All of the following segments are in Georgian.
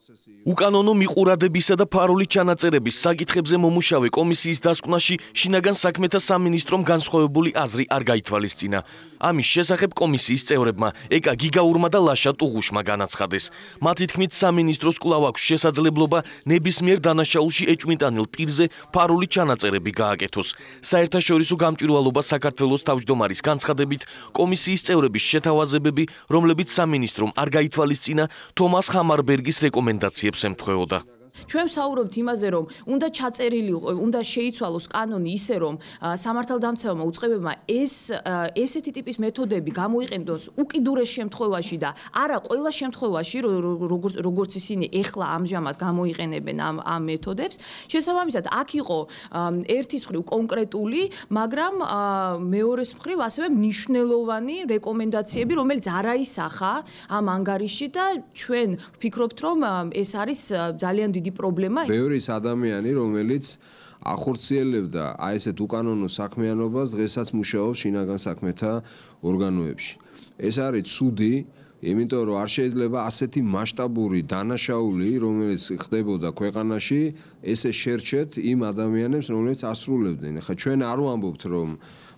უკანონო მიყურადებისა და ფარული ჩანაწერების საკითხებზე მომუშავე კომისიის დასკვნაში შინაგან საქმეთა სამინისტრომ განსხვავებული აზრი არ გაითვალისწინა. ამის შესახებ კომისიის წევრებმა ეკა გიგაურმა და ლაშა ტუღუშმა განაცხადეს. მათი თქმით სამინისტროს კვლავ აქვს შესაძლებლობა ნებისმიერ დანაშაულში ეჭვმიტანილ პირზე ფარული ჩანაწერები გააკეთოს. საერთაშორისო გამჭვირვალობა საქართველოს თავმჯდომარის განცხადებით კომისიის წევრების შეთავაზებები, რომლებიც სამინისტრომ არ გაითვალისწინა, თომას ჰამარბერგის რეკომენდაციებს ემთხვეოდა. ჩვენ ვსაუბრობთ იმაზე, რომ უნდა ჩაწერილი, უნდა შეიცვალოს კანონი ისე, რომ სამართალდამცავმა უწყებებმა ესეთი ტიპის მეთოდები გამოიყენოს უკიდურეს შემთხვევაში და არა ყველა შემთხვევაში, როგორც ისინი ეხლა ამჟამად გამოიყენებენ ამ მეთოდებს. შესაბამისად, აქ იყო ერთის მხრივ კონკრეტული, მაგრამ მეორეს მხრივ ასევე მნიშვნელოვანი რეკომენდაციები, რომელიც არ აისახა ამ ანგარიშში და ჩვენ ვფიქრობთ, რომ ეს არის ძალიან დიდი პრობლემა. ბევრი ადამიანი, რომელიც ახორციელებდა აი ესეთ უკანონო საქმიანობას, დღესაც მუშაობს შინაგან საქმეთა ორგანოებში. ეს არის ცუდი, იმიტომ რომ არ შეიძლება ასეთი მასშტაბური დანაშაული, რომელიც ხდებოდა ქვეყანაში, ესე შერჩეთ იმ ადამიანებს, რომლებიც ასრულებდნენ. ხა ჩვენ არ ვამბობთ, რომ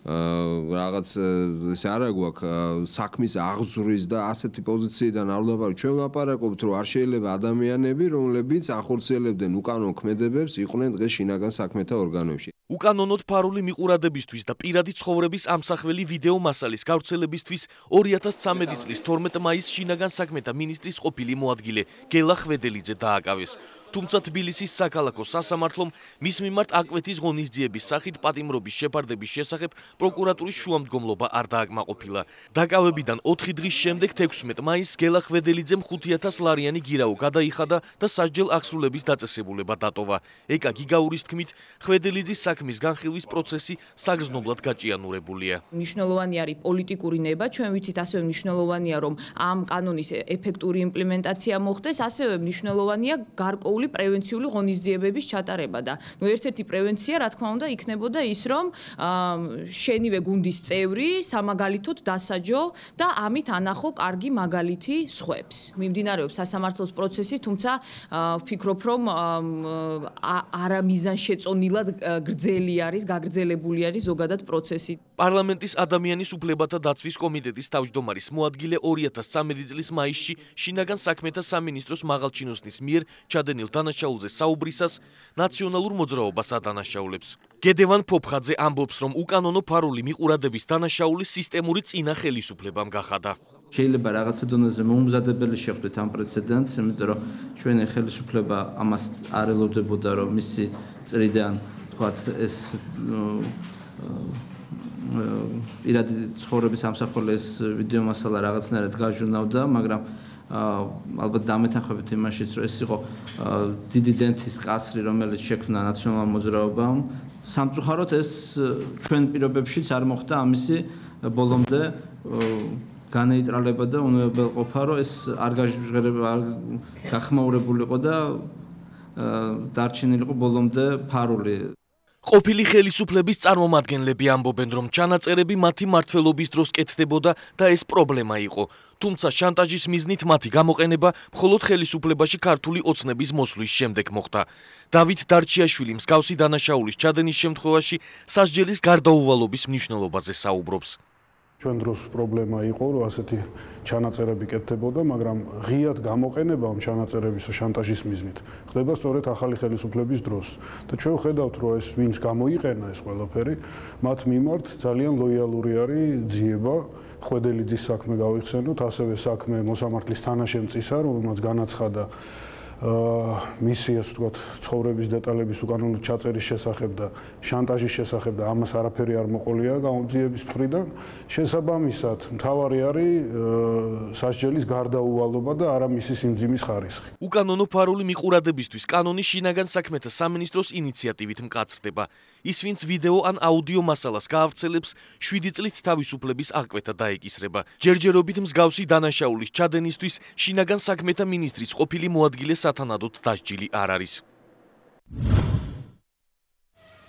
რაღაც ეს არა გვაქვს საქმის აღზრვის და ასეთი პოზიციიდან არ ვლაპარაკობთ. ჩვენ ვლაპარაკობთ, რომ არ შეიძლება ადამიანები, რომლებიც ახორციელებდნენ უკანონო ქმედებებს, იყვნენ დღეს შინაგან საქმეთა ორგანოებში. უკანონოდ ფარული მიყურადებისთვის და პირადი ცხოვრების ამსახველი ვიდეომასალის გავრცელებისთვის 2013 წლის 12 მაისს შინაგან საქმეთა მინისტრის ყოფილი მოადგილე გელა ხვედელიძე დააკავეს. თუმცა თბილისის საქალაქო სასამართლომ მის მიმართ აკვეთის ღონისძიების სახით პატიმრობის შეფარდების შესახებ პროკურატურის შუამდგომლობა არ დააკმაყოფილა. დაკავებიდან 4 დღის შემდეგ 16 მაისს გელა ხვედელიძემ 5,000 ლარიანი გირაო გადაიხადა და სასჯელ აღსრულების დაწესებულება დატოვა. ეკა გიგაურის თქმით, ხვედელიძის საქმის განხილვის პროცესი საგრძნობლად გაჭიანურებულია. მნიშვნელოვანი არის პოლიტიკური ნება, ჩვენ ვიცით ასევე მნიშვნელოვანია, რომ ამ კანონის ეფექტური იმპლემენტაცია მოხდეს, ასევე მნიშვნელოვანია გარკვეული პრევენციული ღონისძიებების ჩატარება და ერთ-ერთი პრევენცია, რა თქმა უნდა, იქნებოდა ის, რომ შენივე გუნდის წევრი სამაგალითოდ დასაჯო და ამით ანახო კარგი მაგალითი სხვებს. მიმდინარეობს სასამართლოს პროცესი, თუმცა ვფიქრობ, რომ არამიზანშეწონილად გაგრძელებული არის ზოგადად პროცესი. პარლამენტის ადამიანის უფლებათა დაცვის კომიტეტის თავმჯდომარის მოადგილე 2013 წლის მაისში შინაგან საქმეთა სამინისტროს მაღალჩინოსნის მიერ ჩადენილ დანაშაულზე საუბრისას ნაციონალურ მოძრაობას ადანაშაულებს. გედევან ფოფხაძე ამბობს, რომ უკანონო ფარული მიყურადების დანაშაული სისტემური წინა ხელისუფლებამ გახადა. შეიძლება რაღაცა დონეზე მოუმზადებელი შეხვდეთ ამ პრეცედენტს, იმიტომ რომ ჩვენი ხელისუფლება ამას არ ელოდებოდა, რომ მისი წრიდან თქვათ ეს პირადი ცხოვრების ამსახველი ეს ვიდეომასალა რაღაცნაირად გაჟუნავდა, მაგრამ ალბათ დამეთანხმებით იმაშიც, რომ ეს იყო დიდი დენთის კასრი, რომელიც შექმნა ნაციონალურ მოძრაობამ. სამწუხაროდ ეს ჩვენ პირობებშიც არ მოხდა ამისი ბოლომდე განეიტრალება და უნებელყოფა, რომ ეს არ გახმაურებულიყო და დარჩენილიყო ბოლომდე ფარული. ყოფილი ხელისუფლების წარმომადგენლები ამბობენ, რომ ჩანაწერები მათი მმართველობის დროს კეთდებოდა და ეს პრობლემა იყო. თუმცა შანტაჟის მიზნით მათი გამოყენება მხოლოდ ხელისუფლებაში ქართული ოცნების მოსვლის შემდეგ მოხდა. დავით დარჩიაშვილი მსგავსი დანაშაულის ჩადენის შემთხვევაში სასჯელის გარდაუვალობის მნიშვნელობაზე საუბრობს. ჩვენ დროს პრობლემა იყო, რომ ასეთი ჩანაწერები კეთდებოდა, მაგრამ ღიად გამოყენება ამ ჩანაწერების შანტაჟის მიზნით ხდება სწორედ ახალი ხელისუფლების დროს. და ჩვენ ვხედავთ, რომ ეს ვინც გამოიყენა ეს ყველაფერი, მათ მიმართ ძალიან ლოიალური არის ძიება. ხვედელიძის საქმე გავიხსენოთ, ასევე საქმე მოსამართლის თანაშემწისა, რომელმაც განაცხადა მისიას ვთქვათ ცხოვრების დეტალების უკანონო ჩაწერის შესახებ და შანტაჟის შესახებ და ამას არაფერი არ მოყოლია გამოძიების მხრიდან. შესაბამისად, მთავარი არის სასჯელის გარდაუვალობა და არა მისი სიმძიმის ხარისხი. უკანონო ფარული მიყურადებისთვის კანონი შინაგან საქმეთა სამინისტროს ინიციატივით მკაცრდება. ის ვინც ვიდეო ან აუდიო მასალას გაავრცელებს, 7 წლით თავისუფლების აღკვეთა დაეკისრება. ჯერჯერობით მსგავსი დანაშაულის ჩადენისთვის შინაგან საქმეთა მინისტრის ყოფილი მოადგილე სათანადოდ დასჯილი არ არის.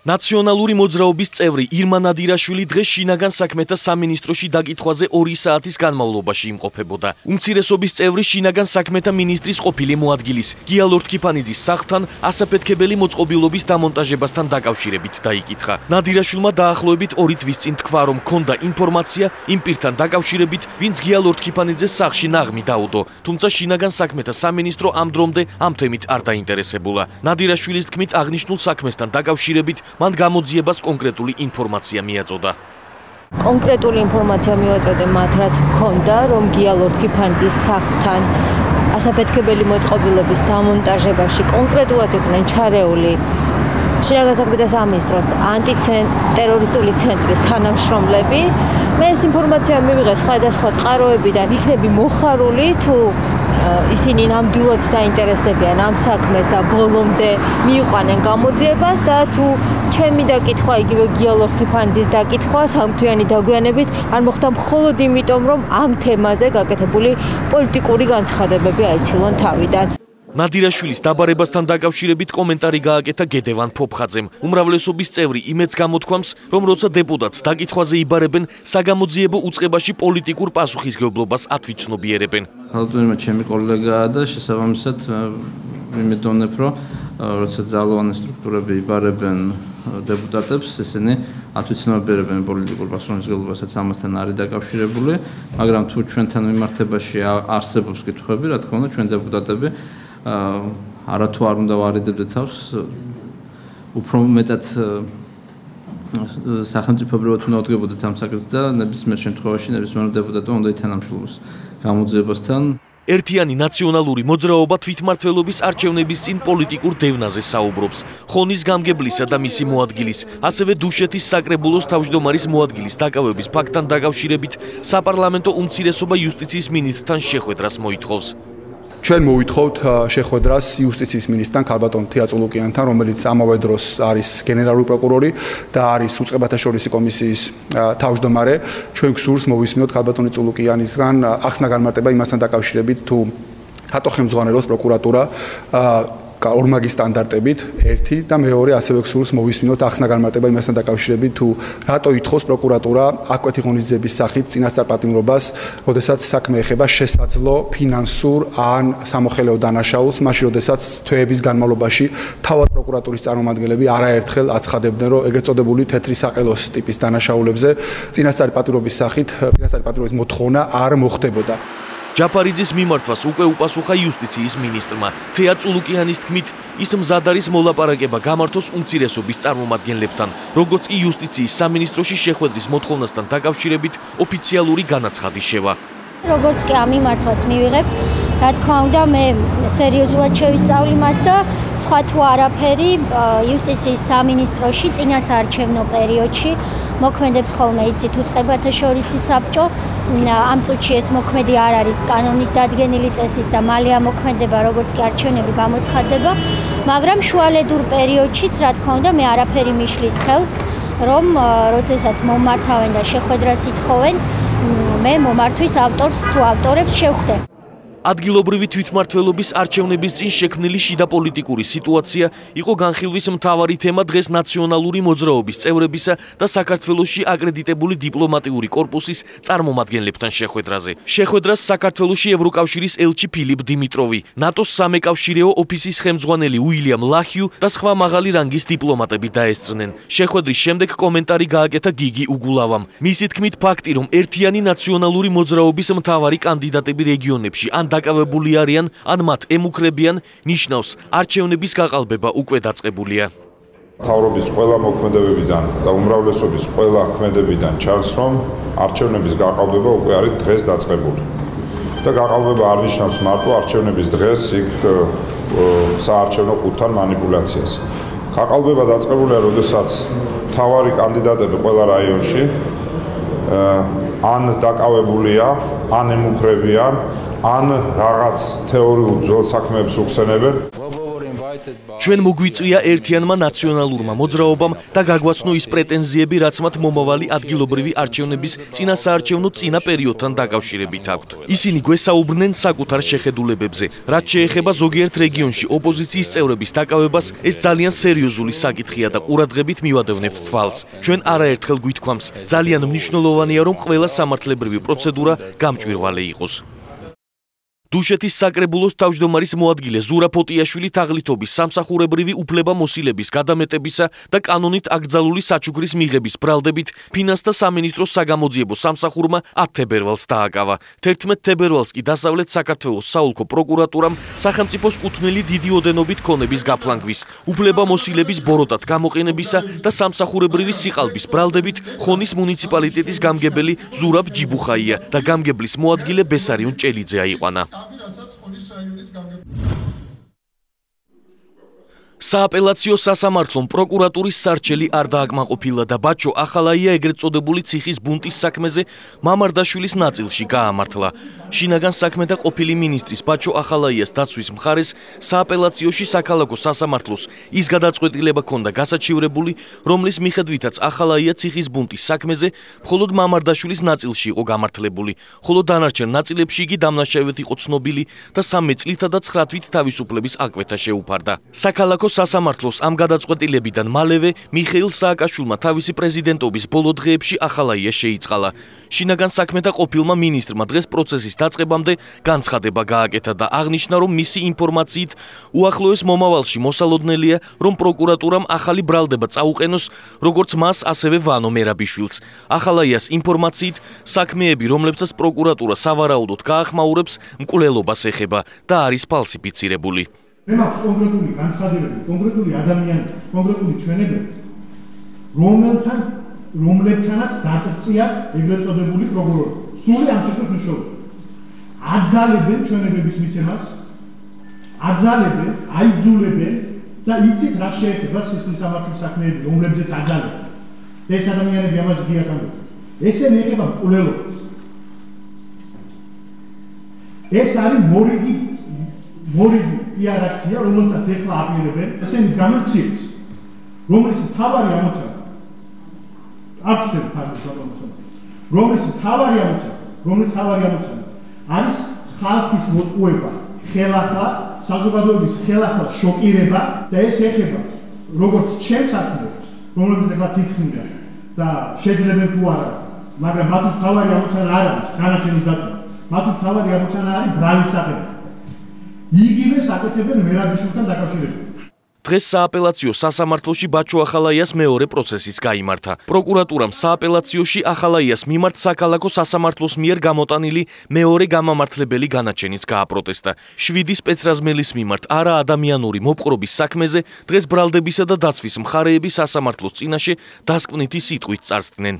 ნაციონალური მოძრაობის წევრი ირმა ნადირაშვილი დღეს შინაგან საქმეთა სამინისტროში დაკითხვაზე 2 საათის განმავლობაში იმყოფებოდა. უმცირესობის წევრი შინაგან საქმეთა მინისტრის ყოფილი მოადგილის გია ლორთქიფანიძის სახლთან ასაფეთქებელი მოწყობილობის დამონტაჟებასთან დაკავშირებით დაიკითხა. ნადირაშვილმა დაახლოებით 2 თვის წინ თქვა, რომ ჰქონდა ინფორმაცია იმ პირთან დაკავშირებით, ვინც გია ლორთქიფანიძეს სახლში ნაღმი დაუდო, თუმცა შინაგან საქმეთა სამინისტრო ამ დრომდე ამ თემით არ დაინტერესებულა. ნადირაშვილის თქმით, აღნიშნულ საქმესთან დაკავშირებით მან გამოძიებას კონკრეტული ინფორმაცია მიაწოდა. კონკრეტული ინფორმაცია მივაწოდე მათ, რაც მქონდა, რომ გია ლორთქიფანიძის სახლთან ასაფეთქებელი მოწყობილობის დამონტაჟებაში კონკრეტულად იყვნენ ჩარეული შინაგან საქმეთა სამინისტროს ანტიტერორისტული ცენტრის თანამშრომლები. მე ეს ინფორმაცია მივიღე სხვადასხვა წყაროებიდან, იქნები მოხარული თუ ისინი ნამდვილად დაინტერესდებიან ამ საქმეს და ბოლომდე მიიყვანენ გამოძიებას და თუ ჩემი დაკითხვა, იგივე გია ლორთქიფანიძის დაკითხვა სამთვიანი დაგვიანებით არ მოხდა მხოლოდ იმიტომ, რომ ამ თემაზე გაკეთებული პოლიტიკური განცხადებები აიცილონ თავიდან. ნადირაშვილის დაბარებასთან დაკავშირებით კომენტარი გააკეთა გედევან ფოფხაძემ. უმრავლესობის წევრი იმედს გამოთქვამს, რომ როცა დეპუტატს დაკითხვაზე იბარებენ, საგამოძიებო უწყებაში პოლიტიკურ პასუხისგებლობას ათვიცნობიერებენ. ხალხურმა ჩემი კოლეგაა და შესაბამისად ვიმედოვნებ, რომ როცა ძალოვანი სტრუქტურები იბარებენ დეპუტატებს, ესენი ათვიცნობიერებენ პოლიტიკურ პასუხისგებლობასაც ამასთან არის დაკავშირებული, მაგრამ თუ ჩვენთან მიმართებაში არსებობს კითხვები, რა თქმა უნდა, ჩვენ დეპუტატები არათუ არ უნდა ვარიდებდეთ თავს, უფრო მეტად სახელმწიფოებრივად უნდა ვდგებოდეთ ამ საკითხს და ნებისმიერ შემთხვევაში ნებისმიერ დეპუტატმა უნდა ითანამშრომლოს გამოძიებასთან. ერთიანი ნაციონალური მოძრაობა თვითმმართველობის არჩევნების წინ პოლიტიკურ დევნაზე საუბრობს. ხონის გამგებლისა და მისი მოადგილის, ასევე დუშეთის საკრებულოს თავმჯდომარის მოადგილის დაკავების ფაქტთან დაკავშირებით საპარლამენტო უმცირესობა იუსტიციის მინისტრთან შეხვედრას მოითხოვს. ჩვენ მოვითხოვთ შეხვედრას იუსტიციის მინისტრთან ქალბატონ თეაწულუკიანთან, რომელიც ამავე დროს არის გენერალური პროკურორი და არის უწყებათა შორისი კომისიის თავმჯდომარე. ჩვენ გსურს მოვისმინოთ ქალბატონი წულუკიანისგან ახსნა განმარტება იმასთან დაკავშირებით, თუ რატო ხელმძღვანელობს პროკურატურა ორმაგი სტანდარტებით, ერთი და მეორე ასევე გსურს მოვისმინოთ ახსნა განმარტება იმასთან დაკავშირებით, თუ რატო ითხოვს პროკურატურა აკვეთი ღონისძიების სახით წინასწარ პატიმრობას, როდესაც საქმე ეხება შესაძლო ფინანსურ ან სამოხელეო დანაშაულს, მაშინ როდესაც თვეების განმავლობაში თავად პროკურატურის წარმომადგენლები არაერთხელ აცხადებდნენ, რომ ეგრეთ წოდებული თეთრი საყელოს ტიპის დანაშაულებზე წინასწარი პატიმრობის სახით, წინასწარი პატიმრობის მოთხოვნა არ მოხდებოდა. ჯაფარიძის მიმართვას უკვე უპასუხა იუსტიციის მინისტრმა. თეაწულუკიანის თქმით, ის მზად არის მოლაპარაკება გამართოს უმცირესობის წარმომადგენლებთან, როგორც კი იუსტიციის სამინისტროში შეხვედრის მოთხოვნასთან დაკავშირებით ოფიციალური განაცხადი შევა. როგორც კი ამ მიმართვას მივიღებ, რა თქმა უნდა, მე სერიოზულად შევისწავლი მას და სხვა თუ არაფერი იუსტიციის სამინისტროში წინასაარჩევნო პერიოდში მოქმედებს ხოლმე იცით უწყებათა შორისი საბჭო. ამ წუთში ეს მოქმედი არ არის კანონით დადგენილი წესით და მალე ამოქმედება, როგორც კი არჩევნები გამოცხადდება, მაგრამ შუალედურ პერიოდშიც, რა თქმა უნდა, მე არაფერი მიშლის ხელს, რომ როდესაც მომართავენ და შეხვედრას ითხოვენ, მე მომართვის ავტორს თუ ავტორებს შევხვდე. ადგილობრივი თვითმმართველობის არჩევნების წინ შექმნილი შიდა პოლიტიკური სიტუაცია იყო განხილვის მთავარი თემა დღეს ნაციონალური მოძრაობის წევრებისა და საქართველოში აკრედიტებული დიპლომატიური კორპუსის წარმომადგენლებთან შეხვედრაზე. შეხვედრას საქართველოში ევროკავშირის ელჩი ფილიპ დიმიტროვი, ნატოს სამეკავშირეო ოფისის ხელმძღვანელი უილიამ ლაჰიუ და სხვა მაღალი რანგის დიპლომატები დაესწრნენ. შეხვედრის შემდეგ კომენტარი გააკეთა გიგი უგულავამ. მისი თქმით, ფაქტი, რომ ერთიანი ნაციონალური მოძრაობის მთავარი კანდიდატები რეგიონებში ან დაკავებული არიან, ან მათ ემუქრებიან, ნიშნავს არჩევნების გაყალბება უკვე დაწყებულია. მთავრობის ყველა მოქმედებებიდან და უმრავლესობის ყველა ქმედებიდან ჩანს, რომ არჩევნების გაყალბება უკვე არის დღეს დაწყებული. და გაყალბება არ ნიშნავს მარტო არჩევნების დღეს იქ საარჩევნო ყუთთან მანიპულაციას. გაყალბება დაწყებულია, როდესაც მთავარი კანდიდატები ყველა რაიონში ან დაკავებულია, ან ემუქრებიან, ან რაღაც თეორიულ ძველ საქმეებს უხსენებენ. ჩვენ მოგვიწვია ერთიანმა ნაციონალურმა მოძრაობამ და გაგვაცნო ის პრეტენზიები, რაც მათ მომავალი ადგილობრივი არჩევნების წინასაარჩევნო წინა პერიოდთან დაკავშირებით აქვთ. ისინი გვესაუბრნენ საკუთარ შეხედულებებზე, რაც შეეხება ზოგიერთ რეგიონში ოპოზიციის წევრების დაკავებას, ეს ძალიან სერიოზული საკითხია და ყურადღებით მივადევნებთ თვალს. ჩვენ არაერთხელ გვითქვამს, ძალიან მნიშვნელოვანია, რომ ყველა სამართლებრივი პროცედურა გამჭვირვალე იყოს. დუშეთის საკრებულოს თავმჯდომარის მოადგილე ზურა ფოტიაშვილი თაღლითობის სამსახურებრივი უფლებამოსილების გადამეტებისა და კანონით აკრძალული საჩუქრის მიღების ბრალდებით ფინანსთა სამინისტროს საგამოძიებო სამსახურმა 10 თებერვალს დააკავა. 11 თებერვალს კი დასავლეთ საქართველოს საოლქო პროკურატურამ სახელმწიფოს კუთვნილი დიდი ოდენობით ქონების გაფლანგვის, უფლებამოსილების ბოროტად გამოყენებისა და სამსახურებრივი სიყალბის ბრალდებით ხონის მუნიციპალიტეტის გამგებელი ზურაბ ჯიბუხაია და გამგებლის მოადგილე ბესარიონ ჭელიძე აიყვანა. სააპელაციო სასამართლომ პროკურატურის სარჩელი არ დააკმაყოფილა და ბაჩო ახალაია ეგრეთ წოდებული ციხის ბუნტის საქმეზე მამარდაშვილის ნაწილში გაამართლა. შინაგან საქმეთა ყოფილი მინისტრის ბაჩო ახალაიას დაცვის მხარეს სააპელაციოში საქალაქო სასამართლოს ის გადაწყვეტილება ჰქონდა გასაჩივრებული, რომლის მიხედვითაც ახალაია ციხის ბუნტის საქმეზე მხოლოდ მამარდაშვილის ნაწილში იყო გამართლებული, ხოლო დანარჩენ ნაწილებში იგი დამნაშავედ იყო ცნობილი და 13 წლითა და 9 თვით თავისუფლების აკვეთა შეუფარდა. საქალაქო სასამართლოს ამ გადაწყვეტილებიდან მალევე მიხეილ სააკაშვილმა თავისი პრეზიდენტობის ბოლო დღეებში ახალაია შეიწყალა. შინაგან საქმეთა ყოფილმა მინისტრმა დღეს პროცესის დაწყებამდე განცხადება გააკეთა და აღნიშნა, რომ მისი ინფორმაციით უახლოეს მომავალში მოსალოდნელია, რომ პროკურატურამ ახალი ბრალდება წაუყენოს როგორც მას, ასევე ვანო მერაბიშვილს. ახალაიას ინფორმაციით საქმეები, რომლებსაც პროკურატურა სავარაუდოდ გაახმაურებს, მკვლელობას ეხება და არის ფალსიფიცირებული. მე მაქვს კონკრეტული განცხადებები, კონკრეტული ადამიანები, კონკრეტული ჩვენებები, რომლებთანაც დაწერწია ეგრეთ წოდებული პროკურორი. სრული ამ საკითხის მნიშვნელობა. აძალებენ ჩვენებების მიცემას, აძალებენ, აიძულებენ და იცით რა შეეხება სისხლის სამართლის საქმეები, რომლებზეც აძალებენ. ეს ადამიანები ამაზე ღიად ამბობენ. ესენი ეხება მკვლელობას. ეს არის მორიგი PR აქცია, რომელსაც ეხლა აპირებენ, ესენი გამოცდილების, რომლის მთავარი ამოცანა აქცია ფარული გამოცანა, რომლის მთავარი ამოცანა არის ხალხის მოტყუება, ხელახლა, საზოგადოების ხელახლა შოკირება და ეს ეხება როგორც ჩემს საქმეებს, რომლებიც ეხლა თითქმის და შეძლებენ თუ არა, მაგრამ მათთვის მთავარი ამოცანა არ არის განაჩენის დატოვა, მათთვის მთავარი ამოცანა არის ბრალის საქმე. იგივე საკეთებენ მერაბიშვილთან დაკავშირებით. დღეს სააპელაციო სასამართლოში ბაჩო ახალაიას მეორე პროცესიც გაიმართა. პროკურატურამ სააპელაციოში ახალაიას მიმართ საქალაქო სასამართლოს მიერ გამოტანილი მეორე გამამართლებელი განაჩენიც გააპროტესტა. 7 სპეცრაზმელის მიმართ არაადამიანური მოპყრობის საქმეზე დღეს ბრალდებისა და დაცვის მხარეები სასამართლოს წინაშე დასკვნითი სიტყვით წარსდგნენ.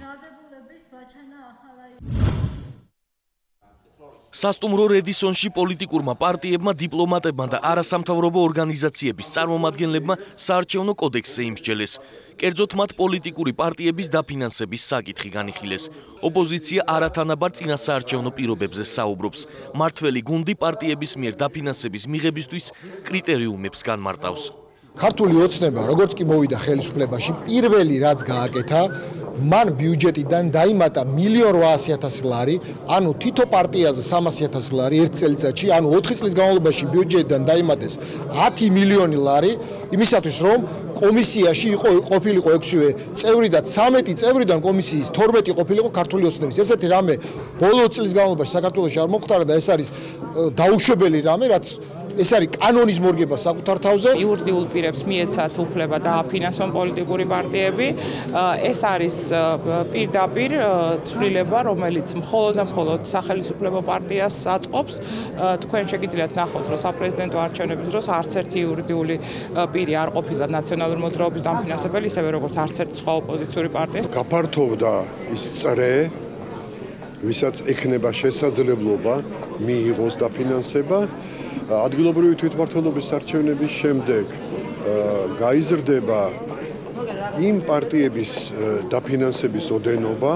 სასტუმრო რედისონში პოლიტიკურმა პარტიებმა, დიპლომატებმა და არასამთავრობო ორგანიზაციების წარმომადგენლებმა საარჩევნო კოდექსზე იმსჯელეს. კერძოდ მათ პოლიტიკური პარტიების დაფინანსების საკითხი განიხილეს. ოპოზიცია არათანაბარ წინასაარჩევნო პირობებზე საუბრობს. მართველი გუნდი პარტიების მიერ დაფინანსების მიღებისთვის კრიტერიუმებს განმარტავს. ქართული ოცნება, როგორც კი მოვიდა ხელისუფლებაში, პირველი რაც გააკეთა, მან ბიუჯეტიდან დაიმატა 1.8 მილიონ ლარი, ანუ თითო პარტიაზე 300.000 ლარი ერთ წელიწადში, ანუ 4 წლის განმავლობაში ბიუჯეტიდან დაიმატეს 10 მილიონი ლარი, იმისათვის რომ კომისიაში ყოფილიყო 6-ვე წევრი და 13 წევრიდან კომისიის 12 ყოფილიყო ქართული ოცნების. ესეთი რამე ბოლო წლის განმავლობაში საქართველოში არ მოხდარა და ეს არის დაუშვებელი რამე, რაც ეს არის კანონის მორგება საკუთარ თავზე. იურიდიულ პირებს მიეცათ უფლება დააფინანსონ პოლიტიკური პარტიები. ეს არის პირდაპირ ცვლილება, რომელიც მხოლოდ და მხოლოდ სახელმწიფო პარტიას აწყობს. თქვენ შეგიძლიათ ნახოთ, რომ საპრეზიდენტო არჩევნების დროს არც ერთი იურიდიული პირი არ ყოფილა ნაციონალური მოძრაობის დამფინანსებელი, ისევე როგორც არც ერთი სხვა ოპოზიციური პარტია. გაფართოვდა ის წრე, ვისაც ექნება შესაძლებლობა მიიღოს დაფინანსება. ადგილობრივი თვითმმართველობის არჩევნების შემდეგ გაიზრდება იმ პარტიების დაფინანსების ოდენობა,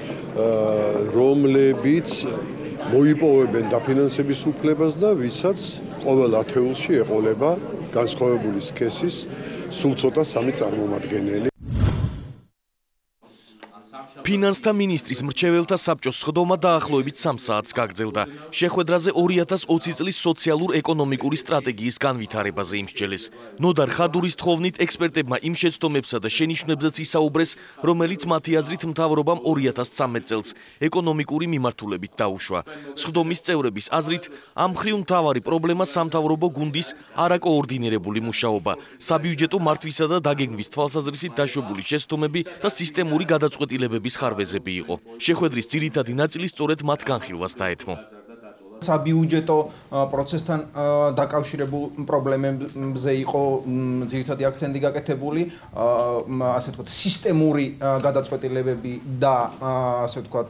რომლებიც მოიპოვებენ დაფინანსების უფლებას და ვისაც ყოველ ათეულში ეყოლება განსხვავებული სქესის სულ ცოტა 3 წარმომადგენელი. ფინანსთა მინისტრის მრჩეველთა საბჭოს სხდომა დაახლოებით 3 საათს გაგრძელდა. შეხვედრაზე 2020 წლის სოციალურ-ეკონომიკური სტრატეგიის განვითარებაზე იმსჯელეს. ნოდარ ხადურის თხოვნით ექსპერტებმა იმ შეცდომებსა და შენიშვნებზეც ისაუბრეს, რომელიც მათი აზრით მთავრობამ 2013 წელს ეკონომიკური მიმართულებით დაუშვა. სხდომის წევრების აზრით, ამ მხრივ მთავარი პრობლემა სამთავრობო გუნდის არაკოორდინირებული მუშაობა, საბიუჯეტო მართვისა და დაგეგმვის თვალსაზრისით დაშვებული შეცდომები და სისტემური გადაწყვეტილებების ხარვეზები იყო. შეხვედრის ძირითადი ნაწილი სწორედ მათ განხილვას დაეთმო. საბიუჯეტო პროცესთან დაკავშირებულ პრობლემებზე იყო ძირითადი აქცენტი გაკეთებული, ასე ვთქვათ, სისტემური გადაწყვეტილებები და ასე ვთქვათ,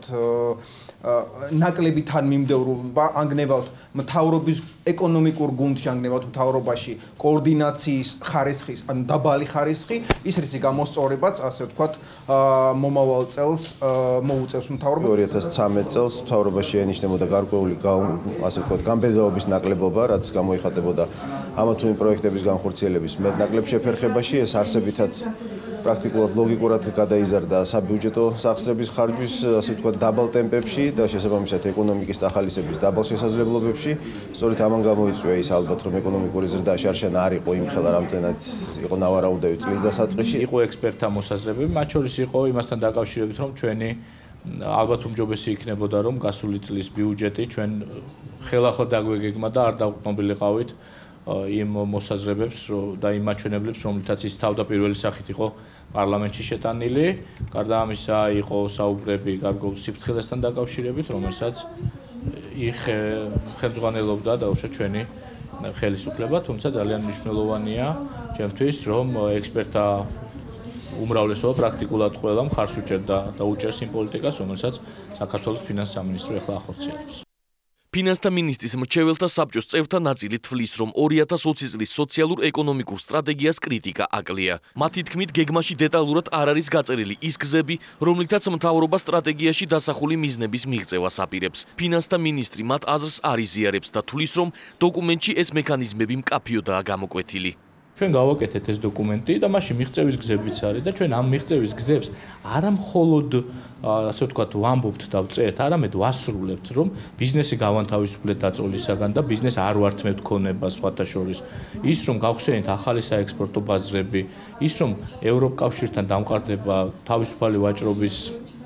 ნაკლები თანმიმდევრობა ანგნებავთ მთავრობის ეკონომიკურ გუნდში, ანგნებავთ მთავრობაში კოორდინაციის ხარისხის, ანუ დაბალი ხარისხი, ის რისი გამოსწორებაც, ასე ვთქვათ, მომავალ წელს მოუწევს მთავრობა. 2013 წელს მთავრობაში ენიშნებოდა გარკვეული ასე ვთქვათ, გამბედაობის ნაკლებობა, რაც გამოიხატებოდა ამა თუ იმ პროექტების განხორციელების მეტ-ნაკლებ შეფერხებაში, ეს არსებითად პრაქტიკულად ლოგიკურად გადაიზარდა საბიუჯეტო სახსრების ხარჯვის, ასე ვთქვათ, დაბალ ტემპებში და შესაბამისად ეკონომიკის წახალისების დაბალ შესაძლებლობებში. სწორედ ამან გამოიწვია ის ალბათ, რომ ეკონომიკური ზრდა შარშან არ იყო იმხელა, რამდენად იყო ნავარაუდევი წლის დასაწყისში. იყო ექსპერტთა მოსაზრებები, მათ შორის იყო იმასთან დაკავშირებით, რომ ჩვენი ალბათ უმჯობესი იქნებოდა, რომ გასული წლის ბიუჯეტი ჩვენ ხელახლა დაგვეგეგმა და არ დავყნობილიყავით იმ მოსაზრებებს და იმ მაჩვენებლებს, რომლითაც ის თავდაპირველი სახით იყო პარლამენტში შეტანილი. გარდა ამისა, იყო საუბრები გარკვეულ სიფრთხილესთან დაკავშირებით, რომელსაც ხელმძღვანელობდა დაუშვათ ჩვენი ხელისუფლება, თუმცა ძალიან მნიშვნელოვანია ჩემთვის, რომ ექსპერტთა უმრავლესობა პრაქტიკულად ყველა მხარს უჭერდა და უჭერს იმ პოლიტიკას, რომელსაც საქართველოს ფინანსთა სამინისტრო ახლა ახორციელებს. ფინანსთა მინისტრის მრჩეველთა საბჭოს წევრთა ნაწილი თვლის, რომ 2020 წლის სოციალურ-ეკონომიკურ სტრატეგიას კრიტიკა აკლია. მათი თქმით, გეგმაში დეტალურად არ არის გაწერილი ის გზები, რომლითაც მთავრობა სტრატეგიაში დასახული მიზნების მიღწევას აპირებს. ფინანსთა მინისტრი მათ აზრს არ იზიარებს და თვლის, რომ დოკუმენტში ეს მექანიზმები მკაფიოდაა გამოკვეთილი. ჩვენ გავაკეთეთ ეს დოკუმენტი და მასში მიღწევის გზებიც არის და ჩვენ ამ მიღწევის გზებს არა მხოლოდ ასე ვთქვათ ვამბობთ და ვწერთ, არამედ ვასრულებთ, რომ ბიზნესი გავანთავისუფლეთ დაწოლისაგან და ბიზნესს არ ვართმევთ ქონებას სხვათა შორის. ის რომ გავხსენით ახალი საექსპორტო ბაზრები, ის რომ ევროკავშირთან დამყარდება თავისუფალი ვაჭრობის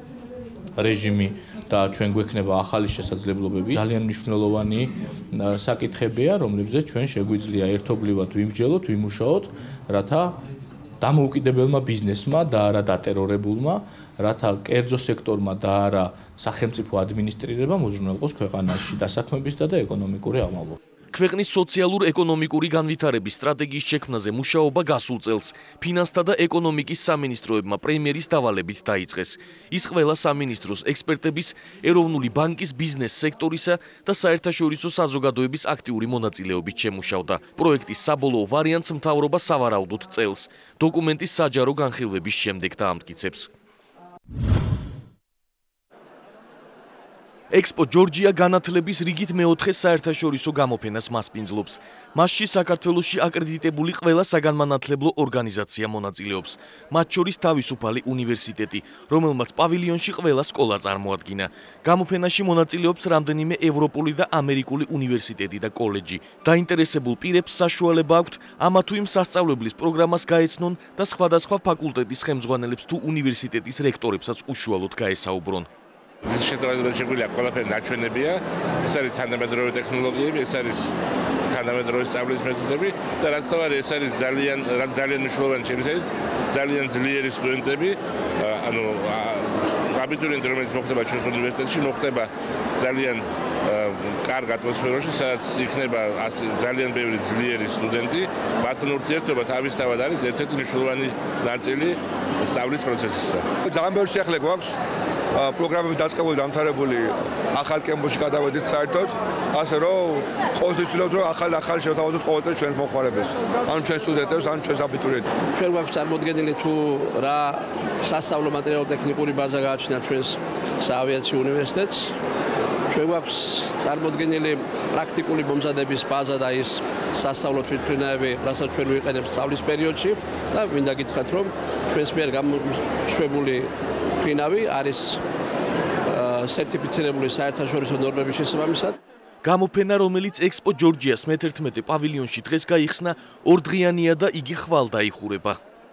რეჟიმი და ჩვენ გვექნება ახალი შესაძლებლობები, ძალიან მნიშვნელოვანი საკითხებია, რომლებზეც ჩვენ შეგვიძლია ერთობლივად ვიმსჯელოთ, ვიმუშაოთ, რათა დამოუკიდებელმა ბიზნესმა და არა დატერორებულმა, რათა კერძო სექტორმა და არა სახელმწიფო ადმინისტრირება მოძრაობს ქვეყანაში დასაქმებისა და ეკონომიკური აღმავლობა. ქვეყნის სოციალურ-ეკონომიკური განვითარების სტრატეგიის შექმნაზე მუშაობა გასულ წელს ფინანსთა და ეკონომიკის სამინისტროებმა პრემიერის დავალებით დაიწყეს. ის ყველა სამინისტროს ექსპერტების, ეროვნული ბანკის, ბიზნეს სექტორისა და საერთაშორისო საზოგადოების აქტიური მონაწილეობით შემუშავდა. პროექტის საბოლოო ვარიანტს მთავრობა სავარაუდოდ წელს, დოკუმენტის საჯარო განხილვების შემდეგ დაამტკიცებს. ექსპო ჯორჯია განათლების რიგით მეოთხე საერთაშორისო გამოფენას მასპინძლობს. მასში საქართველოში აკრედიტებული ყველა საგანმანათლებლო ორგანიზაცია მონაწილეობს. მათ შორის თავისუფალი უნივერსიტეტი, რომელმაც პავილიონში ყველა სკოლა წარმოადგინა. გამოფენაში მონაწილეობს რამდენიმე ევროპული და ამერიკული უნივერსიტეტი და კოლეჯი. დაინტერესებულ პირებს საშუალება აქვთ ამა თუ იმ სასწავლებლის პროგრამას გაეცნონ და სხვადასხვა ფაკულტეტის ხელმძღვანელებს თუ უნივერსიტეტის რექტორებსაც უშუალოდ გაესაუბრონ. შეგვიძლია ყველაფერი ნაჩვენებია, ეს არის თანამედროვე ტექნოლოგიები, ეს არის თანამედროვე სწავლის მეთოდები და რაც თავარი ეს არის ძალიან მნიშვნელოვანი შემისარით, ძალიან ძლიერი სტუდენტები, ანუ აბიტურიენტი, რომელიც მოხდება ჩვენს უნივერსიტეტში, მოხდება ძალიან კარგ ატმოსფეროში, სადაც იქნება ძალიან ბევრი ძლიერი სტუდენტი, მათთან ურთიერთობა თავისთავად არის ერთ-ერთი მნიშვნელოვანი ნაწილი სწავლის პროცესისა. ძალიან ბევრი სიახლე გვაქვს პროგრამები დაწყებული და დამთავრებული ახალ კემპუსში გადავედით საერთოდ, ასე რომ ყოველთვის ვცდილობთ, რომ ახალი შევთავაზოთ ყოველთვის ჩვენს მომხმარებელს, ანუ ჩვენს სტუდენტებს, ანუ ჩვენს აბიტურიენტებს. ჩვენ გვაქვს წარმოდგენილი თუ რა სასწავლო მატერიალურ-ტექნიკური ბაზა გააჩნია ჩვენს საავიაციო უნივერსიტეტს. ჩვენ გვაქვს წარმოდგენილი პრაქტიკული მომზადების ბაზა და ის სასწავლო თვითმფრინავები, რასაც ჩვენ ვიყენებთ სწავლის პერიოდში და მინდა გითხრათ, რომ ჩვენს მიერ გამოშვებული ფრინავი არის სერტიფიცირებული საერთაშორისო ნორმების შესაბამისად. გამოფენა, რომელიც ექსპო ჯორჯიას მე-11 პავილიონში დღეს გაიხსნა, ორდღიანია და იგი ხვალ დაიხურება.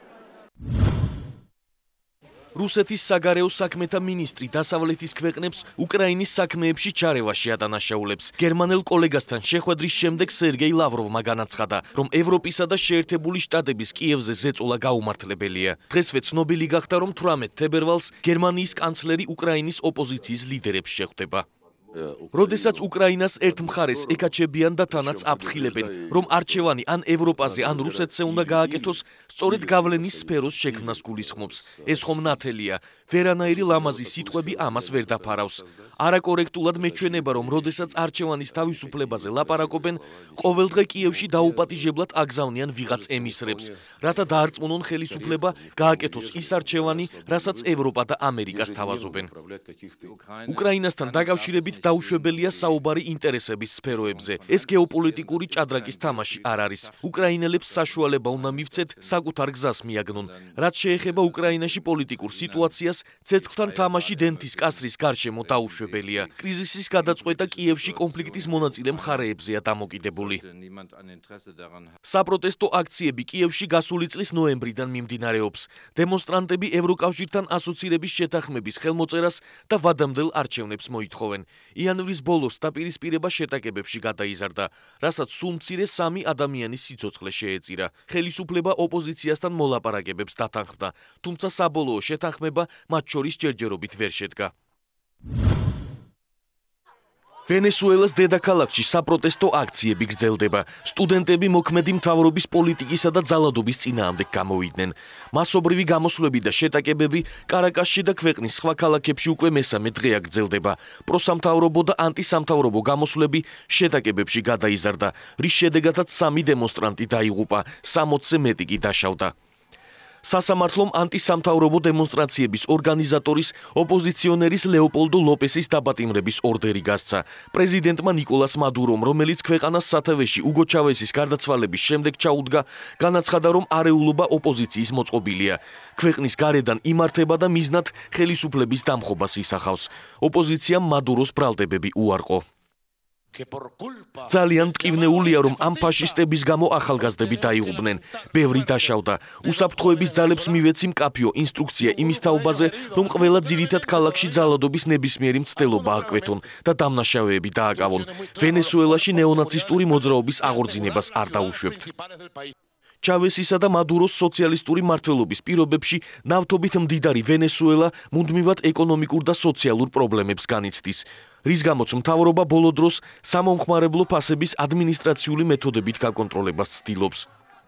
რუსეთის საგარეო საქმეთა მინისტრი დასავლეთის ქვეყნებს უკრაინის საქმეებში ჩარევაში ადანაშაულებს. გერმანელ კოლეგასთან შეხვედრის შემდეგ სერგეი ლავროვმა განაცხადა, რომ ევროპისა და შეერთებული შტატების კიევზე ზეწოლა გაუმართლებელია. დღესვე ცნობილი გახდა, რომ 18 თებერვალს გერმანიის კანცლერი უკრაინის ოპოზიციის ლიდერებს შეხვდება. როდესაც უკრაინას ერთ მხარეს ეკაჩებიან და თანაც აფრთხილებენ, რომ არჩევანი ან ევროპაზე, ან რუსეთზე უნდა გააკეთოს, სწორედ გავლენის სფეროს შექმნას გულისხმობს. ეს ხომ ნათელია, ვერანაირი ლამაზი სიტყვები ამას ვერ დაფარავს. არაკორექტულად მეჩვენება, რომ როდესაც არჩევანის თავისუფლებაზე ლაპარაკობენ, ყოველდღე კიევში დაუპატიჟებლად აგზავნიან ვიღაც ემისრებს, რათა დაარწმუნონ ხელისუფლება გააკეთოს ის არჩევანი, რასაც ევროპა და ამერიკას თავაზობენ. უკრაინასთან დაკავშირებით დაუშვებელია საუბარი ინტერესების სფეროებზე. ეს გეოპოლიტიკური ჭადრაკის თამაში არ არის. უკრაინელებს საშუალება უნდა მივცეთ საკუთარ გზას მიაგნონ. რაც შეეხება უკრაინაში პოლიტიკურ სიტუაციას, ცეცხლთან თამაში დენთის კასრის გარშემო დაუშვებელია. კრიზისის გადაწყვეტა კიევში კონფლიქტის მონაწილე მხარეებზეა დამოკიდებული. საპროტესტო აქციები კიევში გასული წლის ნოემბრიდან მიმდინარეობს. დემონსტრანტები ევროკავშირთან ასოცირების შეთანხმების ხელმოწერას და ვადამდელ არჩევნებს მოითხოვენ. იანვრის ბოლოს დაპირისპირება შეტაკებებში გადაიზარდა, რასაც სულ მცირე 3 ადამიანის სიცოცხლე შეეწირა. ხელისუფლება ოპოზიციასთან მოლაპარაკებებს დათანხმდა, თუმცა საბოლოო შეთანხმება მათ შორის ჯერჯერობით ვერ შედგა. ვენესუელას დედაქალაქში საპროტესტო აქციები გრძელდება. სტუდენტები მოქმედი მთავრობის პოლიტიკისა და ძალადობის წინააღმდეგ გამოვიდნენ. მასობრივი გამოსვლები და შეტაკებები კარაკასში და ქვეყნის სხვა ქალაქებში უკვე მესამე დღეა გრძელდება. პროსამთავრობო და ანტისამთავრობო გამოსვლები შეტაკებებში გადაიზარდა, რის შედეგადაც 3 დემონსტრანტი დაიღუპა, 60-ზე მეტი კი დაშავდა. სასამართლომ ანტისამთავრობო დემონსტრაციების ორგანიზატორის ოპოზიციონერის ლეოპოლდო ლოპესის დაპატიმრების ორდერი გასცა. პრეზიდენტმა ნიკოლას მადურომ, რომელიც ქვეყანას სათავეში უგო ჩავესის გარდაცვალების შემდეგ ჩაუდგა, განაცხადა, რომ არეულობა ოპოზიციის მოწყობილია. ქვეყნის გარედან იმართება და მიზნად ხელისუფლების დამხობას ისახავს. ოპოზიციამ მადუროს ბრალდებები უარყო. ძალიან მტკივნეულია, რომ ამ ფაშისტების გამო ახალგაზრდები დაიღუპნენ. ბევრი დაშავდა. უსაფრთხოების ძალებს მივეცი მკაფიო ინსტრუქცია იმის თაობაზე, რომ ყველა ძირითად ქალაქში ძალადობის ნებისმიერი მცდელობა აკვეთონ და დამნაშავეები დააკავონ. ვენესუელაში ნეონაცისტური მოძრაობის აღორძინებას არ დაუშვებთ. ჩავესისა და მადუროს სოციალისტური მმართველობის პირობებში ნავთობით მდიდარი ვენესუელა მუდმივად ეკონომიკურ და სოციალურ პრობლემებს განიცდის. რის გამოც მთავრობა ბოლო დროს სამომხმარებლო ფასების ადმინისტრაციული მეთოდებით გაკონტროლებას ცდილობს.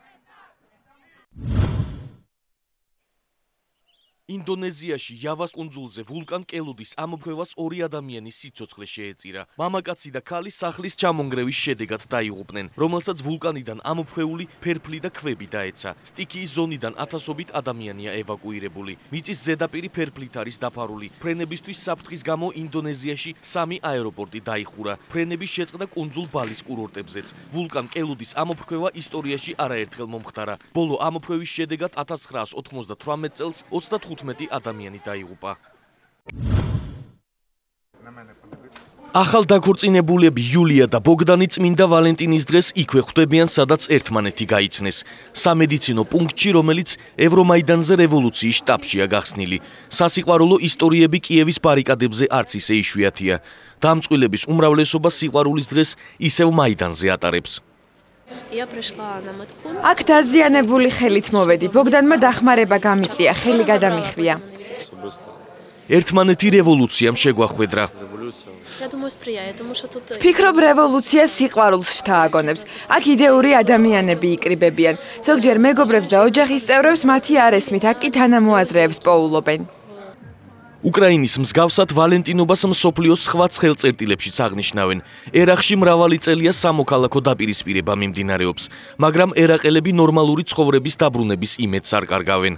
ინდონეზიაში იავას კუნძულზე ვულკან კელუდის ამოფრქვევას 2 ადამიანის სიცოცხლე შეეწირა. მამაკაცი და ქალი სახლის ჩამონგრევის შედეგად დაიღუპნენ, რომელსაც ვულკანიდან ამოფრქვეული ფერფლი და ქვები დაეცა. სტიქიის ზონიდან ათასობით ადამიანია ევაკუირებული. მიწის ზედაპირი ფერფლით არის დაფარული. ფრენებისთვის საფრთხის გამო ინდონეზიაში 3 აეროპორტი დაიხურა. ფრენები შეწყდა კუნძულ ბალის კურორტებზეც. ვულკან კელუდის ამოფრქვევა ისტორიაში არაერთხელ მომხდარა. ბოლო ამოფრქვევის შედეგად 1998 წელს 35 ადამიანი დაიღუპა. ახალ დაქორწინებულები იულია და ბოგდანი წმინდა ვალენტინის დღეს იქვე ხვდებიან, სადაც ერთმანეთი გაიცნეს. სამედიცინო პუნქტში, რომელიც ევრომაიდანზე რევოლუციის შტაბშია გახსნილი. სასიყვარულო ისტორიები კიევის ბარიკადებზე არც ისე იშვიათია. დამწყვილების უმრავლესობა სიყვარულის დღეს ისევ მაიდანზე ატარებს. აქ დაზიანებული ხელით მოვედი. ბოგდანმა დახმარება გამიწია, ხელი გადამიხვია. ერთმანეთი რევოლუციამ შეგვახვედრა. ვფიქრობ, რევოლუცია სიყვარულს შთააგონებს. აქ იდეური ადამიანები იკრიბებიან. ზოგჯერ მეგობრებს და ოჯახის წევრებს მათი არ ესმით, აქ კი თანამოაზრეებს პოულობენ. უკრაინის მსგავსად ვალენტინობას მსოფლიოს სხვა ხელწერტილებშიც აღნიშნავენ. ერახში მრავალი წელია სამოქალაქო დაპირისპირება მიმდინარეობს, მაგრამ ერაყელები ნორმალური ცხოვრების დაბრუნების იმედს არ კარგავენ.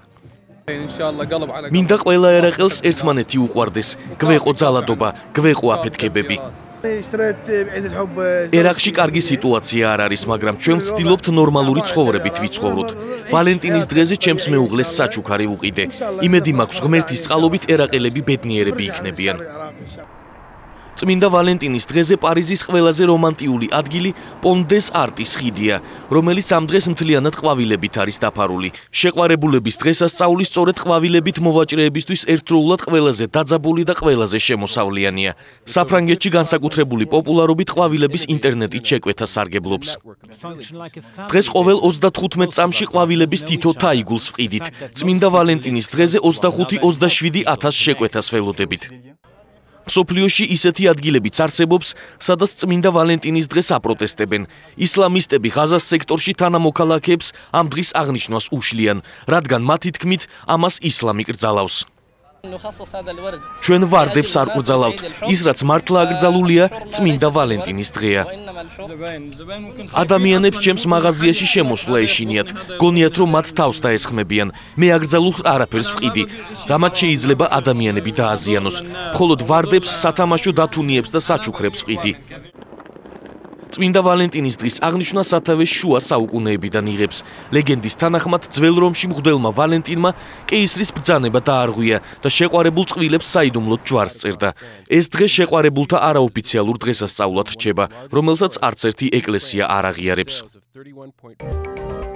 მინდა ყველა ერაყელს ერთმანეთი უყვარდეს, გვეყო ძალადობა, გვეყო აფეთქებები. ერაყში კარგი სიტუაცია არ არის, მაგრამ ჩვენ ვცდილობთ ნორმალური ცხოვრებით ვიცხოვროთ. ვალენტინის დღეზე ჩემს მეუღლეს საჩუქარი უყიდე. იმედი მაქვს, ღმერთის წყალობით ერაყელები ბედნიერები იქნებიან. წმინდა ვალენტინის დღეზე პარიზის ყველაზე რომანტიული ადგილი პონ-დეს არტის ხიდია, რომელიც ამ დღეს მთლიანად ყვავილებით არის დაფარული. შეყვარებულების დღესასწაული სწორედ ყვავილებით მოვაჭრეებისთვის ერთდროულად ყველაზე დაძაბული და ყველაზე შემოსავლიანია. საფრანგეთში განსაკუთრებული პოპულარობით ყვავილების ინტერნეტით შეკვეთა სარგებლობს. დღეს ყოველ 35 წამში ყვავილების თითო თაიგულს ვყიდით. წმინდა ვალენტინის დღეზე 25-27 ათას შეკვეთას ველოდებით. მსოფლიოში ისეთი ადგილებიც არსებობს, სადაც წმინდა ვალენტინის დღეს აპროტესტებენ. ისლამისტები ღაზას სექტორში თანამოქალაქეებს ამ დღის აღნიშვნას უშლიან, რადგან მათი თქმით, ამას ისლამი კრძალავს. ჩვენ ვარდებს არ კრძალავთ, ის რაც მართლა აკრძალულია, წმინდა ვალენტინის დღეა. ადამიანებს ჩემს მაღაზიაში შემოსვლა ეშინიათ, გონიათ რომ მათ თავს დაესხმებიან. მე აკრძალულ არაფერს ვყიდი, რამაც შეიძლება ადამიანები დააზიანოს. მხოლოდ ვარდებს, სათამაშო დათუნიებს და საჩუქრებს ვყიდი. წმინდა ვალენტინის დღის აღნიშვნა სათავეს შუა საუკუნეებიდან იღებს. ლეგენდის თანახმად, ძველ რომში მღვდელმა ვალენტინმა კეისრის ბრძანება დაარღვია და შეყვარებულ წყვილებს საიდუმლოდ ჯვარს წერდა. ეს დღე შეყვარებულთა არაოფიციალურ დღესასწაულად რჩება, რომელსაც არც ერთი ეკლესია არ აღიარებს.